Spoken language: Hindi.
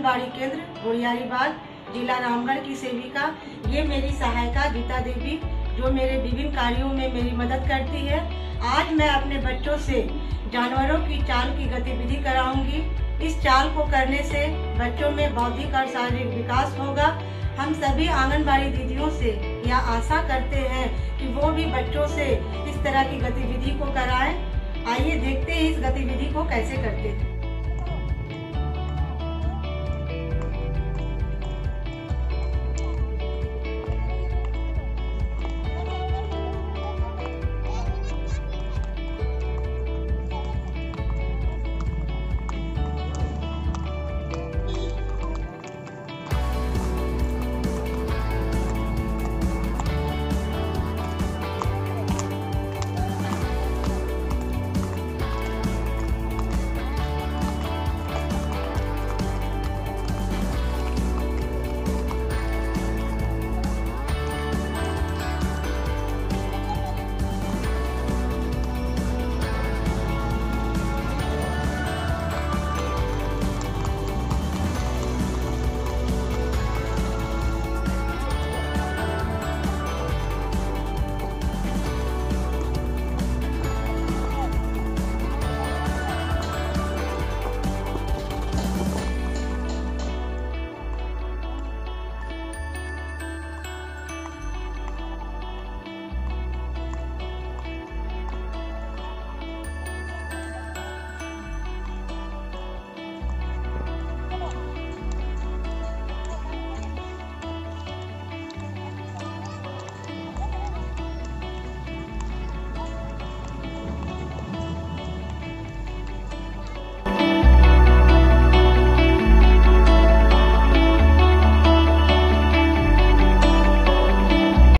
आंगनबाड़ी केंद्र बुढ़ियारीबाग, जिला रामगढ़ की सेविका। ये मेरी सहायिका गीता देवी, जो मेरे विभिन्न कार्यों में मेरी मदद करती है। आज मैं अपने बच्चों से जानवरों की चाल की गतिविधि कराऊंगी। इस चाल को करने से बच्चों में बौद्धिक और शारीरिक विकास होगा। हम सभी आंगनबाड़ी दीदियों से यह आशा करते हैं कि वो भी बच्चों से इस तरह की गतिविधि को कराएं। आइए देखते हैं इस गतिविधि को कैसे करते हैं।